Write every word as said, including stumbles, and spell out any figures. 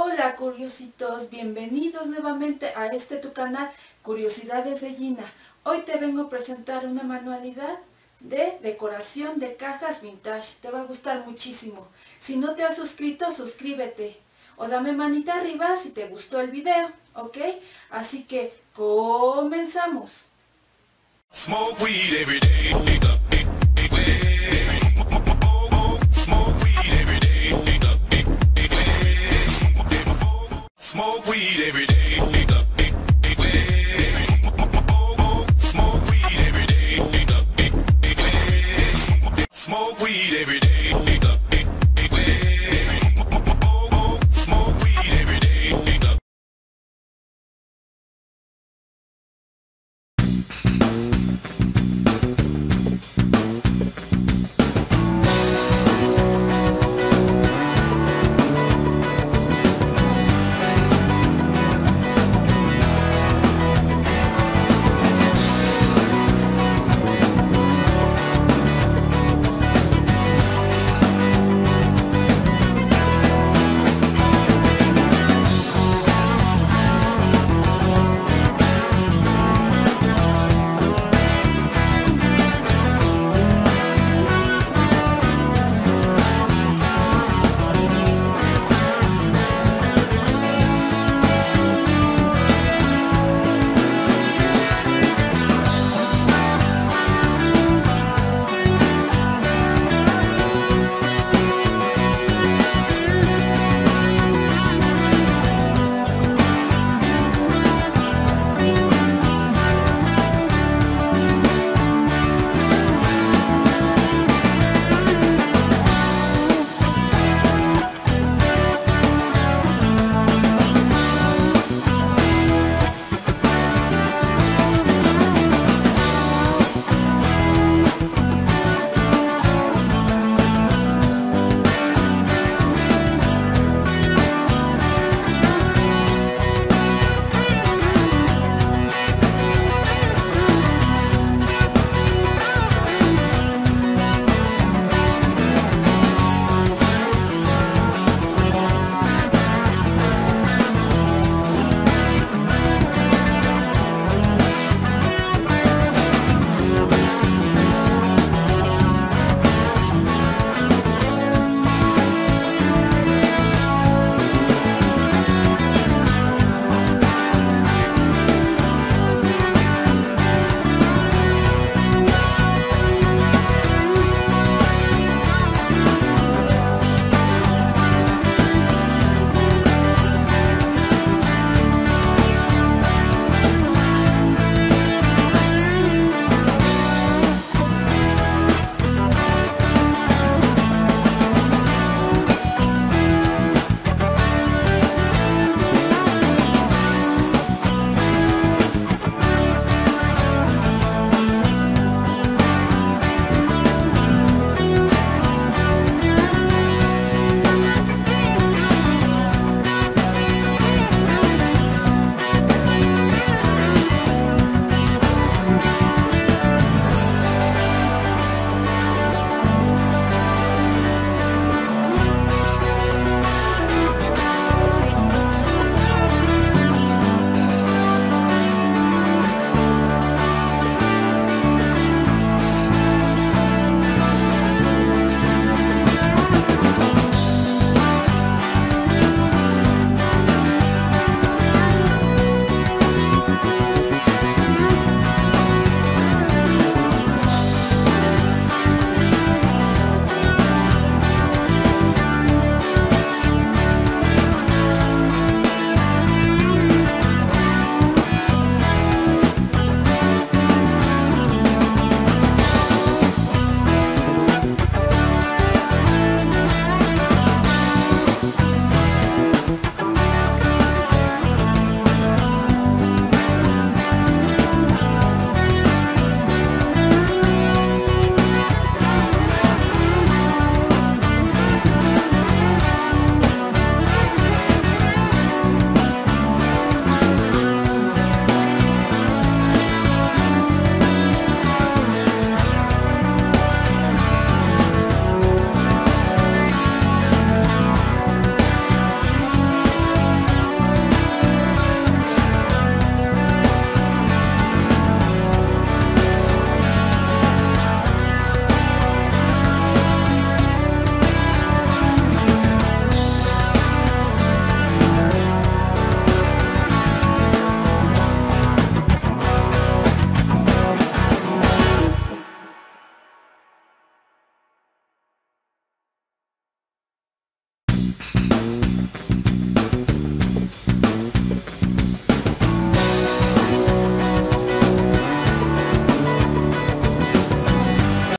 Hola curiositos, bienvenidos nuevamente a este tu canal Curiosidades de Gina. Hoy te vengo a presentar una manualidad de decoración de cajas vintage. Te va a gustar muchísimo. Si no te has suscrito, suscríbete o dame manita arriba si te gustó el video, ¿ok? Así que comenzamos. Smoke weed every day. Smoke weed every day. Smoke weed every day.